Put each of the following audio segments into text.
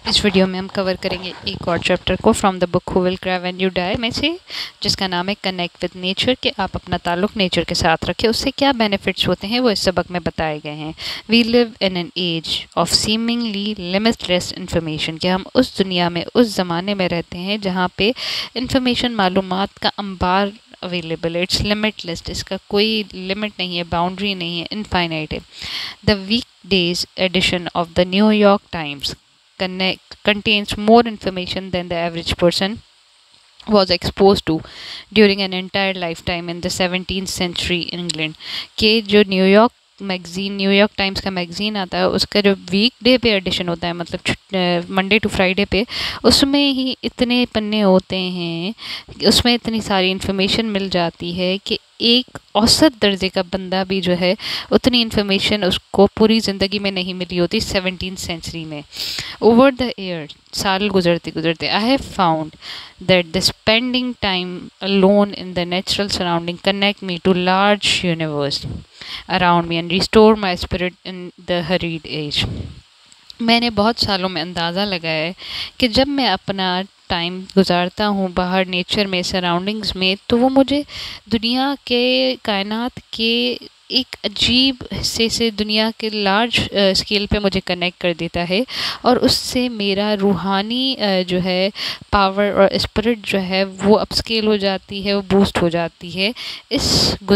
इस वीडियो में हम कवर करेंगे एक और चैप्टर को from the book who will cry when you die में से, जिसका नाम है कनेक्ट विद नेचर, कि आप अपना ताल्लुक नेचर के साथ रखें, उससे क्या बेनिफिट्स होते हैं वो इस सबक में बताए गए हैं। We live in an age of seemingly limitless information, कि हम उस दुनिया में, उस ज़माने में रहते हैं जहाँ पे इंफॉर्मेशन, मालूमात का अंबार अवेलेबल है। इट्स लिमिटलेस, इसका कोई लिमिट नहीं है, बाउंड्री नहीं है, इनफाइनाइट है। The weekdays edition of the New York Times contains more information than the average person was exposed to during an entire lifetime in the 17th century England। के जो New York times का magazine आता है, उसका जो week day पे addition होता है, मतलब मंडे टू फ्राइडे पे, उसमें ही इतने पन्ने होते हैं, उसमें इतनी सारी इन्फॉर्मेशन मिल जाती है कि एक औसत दर्जे का बंदा भी जो है उतनी इन्फॉर्मेशन उसको पूरी ज़िंदगी में नहीं मिली होती 17th सेंचुरी में। ओवर द ईयर, साल गुजरते गुजरते, I have found that the spending time alone in the natural surrounding connect me to large universe around me and restore my spirit in the hurried age। मैंने बहुत सालों में अंदाज़ा लगाया है कि जब मैं अपना टाइम गुजारता हूँ बाहर नेचर में, सराउंडिंग्स में, तो वो मुझे दुनिया के, कायनात के एक अजीब हिस्से से, दुनिया के लार्ज स्केल पे मुझे कनेक्ट कर देता है, और उससे मेरा रूहानी जो है पावर और स्पिरिट जो है वो अपस्केल हो जाती है, वो बूस्ट हो जाती है इस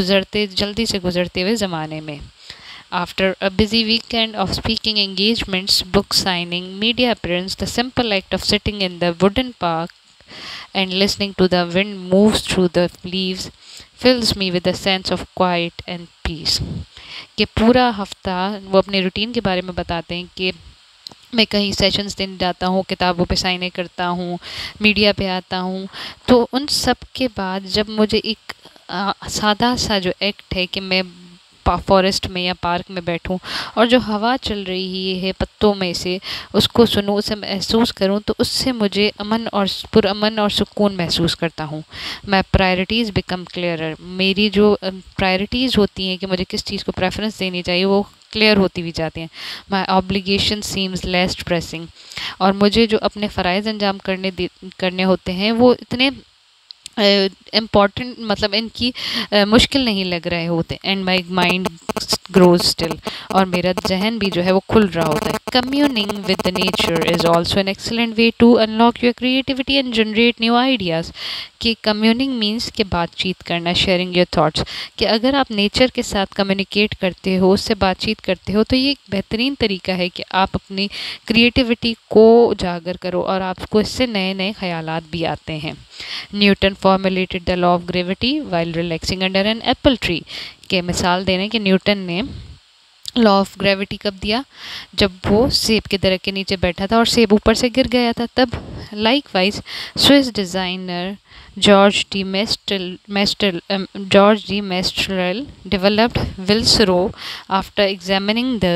जल्दी से गुजरते हुए ज़माने में। After a busy weekend of speaking engagements, book signing, media appearance, the simple act of sitting in the wooden park and listening to the wind moves through the leaves fills me with a sense of quiet and peace। कि पूरा हफ्ता वो अपने routine के बारे में बताते हैं कि मैं कहीं सेशंस देने जाता हूँ, किताबों पे साइनें करता हूँ, मीडिया पे आता हूँ, तो उन सब के बाद जब मुझे एक सादा सा जो एक्ट है कि मैं फॉरेस्ट में या पार्क में बैठूं और जो हवा चल रही है पत्तों में से उसको सुनूं, उसे महसूस करूं, तो उससे मुझे पुरअमन और सुकून महसूस करता हूं। माय प्रायोरिटीज़ बिकम क्लियरर, मेरी जो प्रायोरिटीज़ होती हैं कि मुझे किस चीज़ को प्रेफरेंस देनी चाहिए वो क्लियर होती भी जाती हैं। My obligation seems less pressing, और मुझे जो अपने फ़राइज़ अंजाम करने होते हैं वो इतने इम्पॉर्टेंट, मतलब इनकी मुश्किल नहीं लग रहे होते। And my mind grows still, और मेरा जहन भी जो है वो खुल रहा होता है। Communing with the nature is also an excellent way to unlock your creativity and generate new ideas. कि कम्यूनिंग मीन्स कि बातचीत करना, शेयरिंग योर थाट्स, कि अगर आप नेचर के साथ कम्युनिकेट करते हो, उससे बातचीत करते हो, तो ये एक बेहतरीन तरीका है कि आप अपनी क्रिएटिविटी को उजागर करो और आपको इससे नए नए ख्यालात भी आते हैं। Newton formulated the law of gravity while relaxing under an apple tree, के मिसाल देने कि न्यूटन ने लॉ ऑफ ग्रेविटी कब दिया? जब वो सेब के दरख्त के नीचे बैठा था और सेब ऊपर से गिर गया था तब। Likewise Swiss designer George de Mestral developed Wilsro after examining the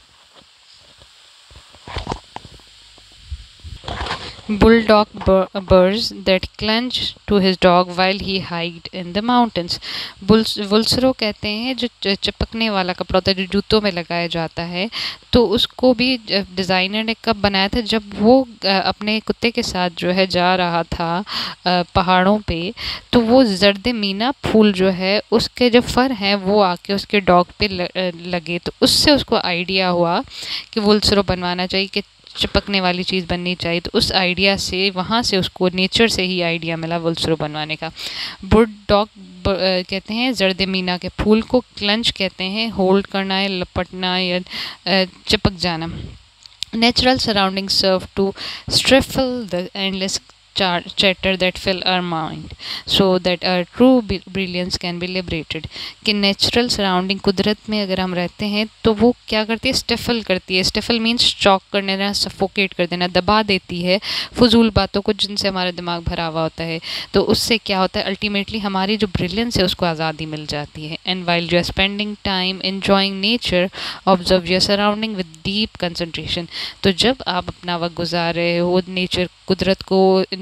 bulldog burrs that clung to his dog while he hiked in the mountains। वुल्सरो कहते हैं जो चिपकने वाला कपड़ा होता है जो जूतों में लगाया जाता है, तो उसको भी डिज़ाइनर ने कब बनाया था? जब वो अपने कुत्ते के साथ जो है जा रहा था पहाड़ों पे, तो वो जर्द मीना फूल जो है उसके जो फर हैं वो आके उसके डॉग पे लगे, तो उससे उसको आइडिया हुआ कि वुल्सरो बनवाना चाहिए, कि चिपकने वाली चीज़ बननी चाहिए। तो उस आइडिया से, वहाँ से उसको नेचर से ही आइडिया मिला वुल्सरो बनवाने का। बुल डॉग कहते हैं जर्द मीना के फूल को, क्लंच कहते हैं होल्ड करना है, लपटना या चिपक जाना। Natural surrounding serve to stifle the endless chatter that fill our mind so that our true brilliance can be liberated। कि नेचुरल सराउंडिंग, कुदरत में अगर हम रहते हैं तो वो क्या करती है? स्टिफल करती है। स्टिफल मीन्स चॉक कर देना, सफोकेट कर देना, दबा देती है फजूल बातों को जिनसे हमारा दिमाग भरा हुआ होता है। तो उससे क्या होता है? अल्टीमेटली हमारी जो ब्रिलियंस है उसको आज़ादी मिल जाती है। And while you are spending time enjoying nature, observe your surrounding with deep concentration. तो जब आप अपना वक्त गुजार रहे हो नेचर, कुदरत को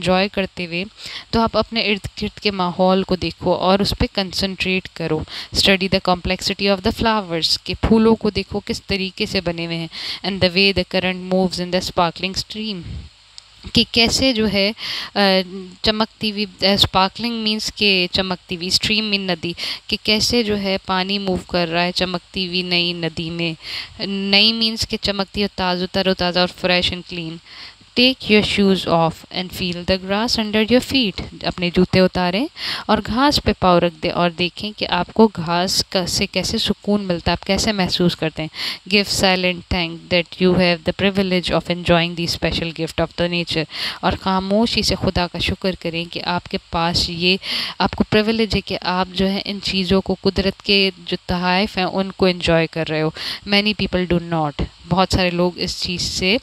एंजॉय करते हुए, तो आप अपने इर्द गिर्द के माहौल को देखो और उस पर कंसंट्रेट करो। Study the complexity of the flowers, के फूलों को देखो किस तरीके से बने हुए हैं, and the way the current moves in the sparkling stream, कि कैसे जो है चमकती हुई, स्पार्कलिंग मीन्स के चमकती हुई, स्ट्रीम मीन नदी, कि कैसे जो है पानी मूव कर रहा है चमकती हुई नई नदी में। नई मीन्स के चमकती और तरोताज़ा और fresh and clean. Take your shoes off and feel the grass under your feet, अपने जूते उतारें और घास पे पाँव रख दें और देखें कि आपको घास से कैसे सुकून मिलता है, आप कैसे महसूस करते हैं। Give silent thank that you have the privilege of enjoying the special gift of the nature, और खामोशी से खुदा का शुक्र करें कि आपके पास ये आपको प्रिविलेज है कि आप जो है इन चीज़ों को, कुदरत के जो तहाइफ हैं उनको एंजॉय कर रहे हो। मैनी पीपल डू नॉट, बहुत सारे लोग इस चीज़ से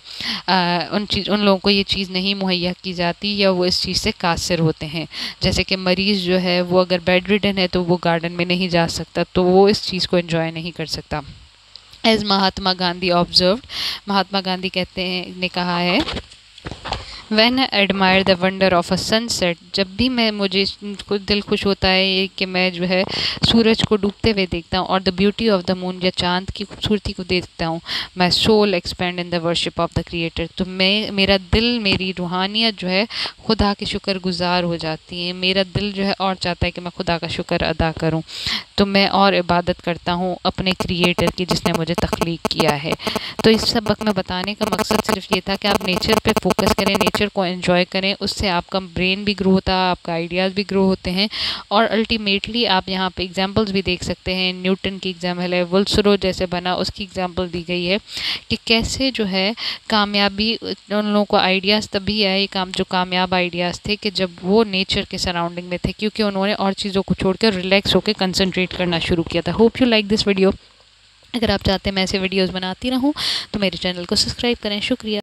उन लोगों को ये चीज़ नहीं मुहैया की जाती, या वो इस चीज़ से कासिर होते हैं। जैसे कि मरीज़ जो है वो अगर बेड रिडन है तो वो गार्डन में नहीं जा सकता, तो वो इस चीज़ को एंजॉय नहीं कर सकता। एज महात्मा गांधी ऑब्जर्व्ड, महात्मा गांधी कहते हैं, ने कहा है, When I admire the wonder of a sunset, जब भी मुझे दिल खुश होता है कि मैं जो है सूरज को डूबते हुए देखता हूँ, और the beauty of the moon, या चांद की खूबसूरती को देखता हूँ, my soul expand in the worship of the creator, तो मेरा दिल, मेरी रूहानियत जो है खुदा के शुक्र गुज़ार हो जाती है। मेरा दिल जो है और चाहता है कि मैं खुदा का शुक्र अदा करूँ, तो मैं और इबादत करता हूँ अपने क्रिएटर की जिसने मुझे तख्लीक किया है। तो इस सबक में बताने का मकसद सिर्फ ये था कि आप नेचर पे फोकस करें, नेचर को एंजॉय करें, उससे आपका ब्रेन भी ग्रो होता है, आपका आइडियाज़ भी ग्रो होते हैं, और अल्टीमेटली आप यहाँ पे एग्जांपल्स भी देख सकते हैं। न्यूटन की एग्जाम्पल है, वुल्सरो जैसे बना उसकी एग्जांपल दी गई है कि कैसे जो है कामयाबी उन लोगों को आइडियाज़ तभी आए, जो कामयाब आइडियाज़ थे कि जब वो नेचर के सराउंडिंग में थे, क्योंकि उन्होंने और चीज़ों को छोड़कर रिलैक्स होकर कंसंट्रेट करना शुरू किया था। Hope you like this video. अगर आप चाहते हैं मैं ऐसे वीडियोस बनाती रहूं तो मेरे चैनल को सब्सक्राइब करें। शुक्रिया।